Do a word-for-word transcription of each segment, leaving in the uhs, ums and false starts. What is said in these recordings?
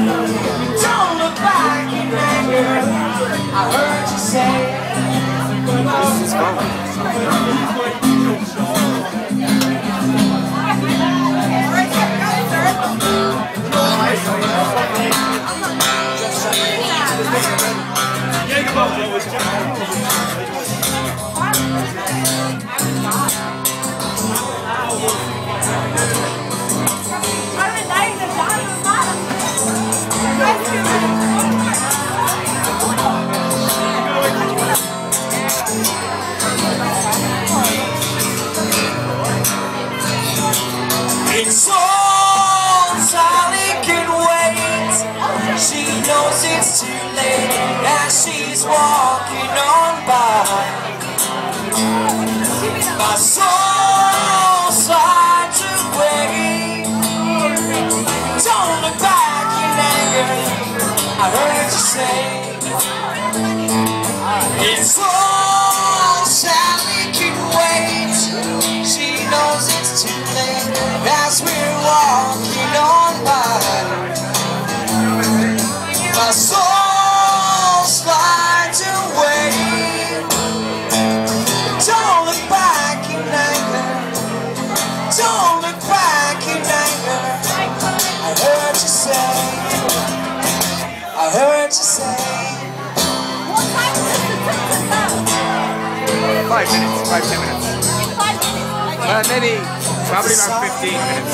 Don't look back in anger. I heard you say. This is fun. It's all Sally can wait. She knows it's too late as she's walking on by. My soul's hard to wait. Don't look back in anger. I heard you say. It's all Sally can wait. She knows it's too late as we're walking on by. My soul's flying away. Don't look back in anger. Don't look back in anger. I heard you say. I heard you say. Five minutes, five, ten minutes. Uh, maybe, probably about fifteen minutes.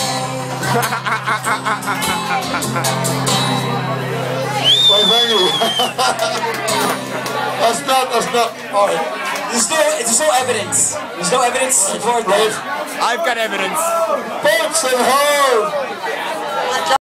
Well, thank you. That's not, that's not. Alright. There's no, there's no evidence. There's no evidence for that. I've got evidence. Box and hole.